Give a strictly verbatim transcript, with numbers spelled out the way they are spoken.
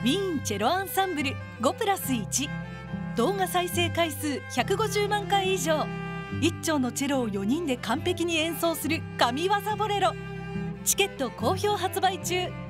ウィーンチェロアンサンブルごプラスいち、動画再生回数ひゃくごじゅうまんかい以上、一丁のチェロをよにんで完璧に演奏する神業ボレロ。チケット好評発売中。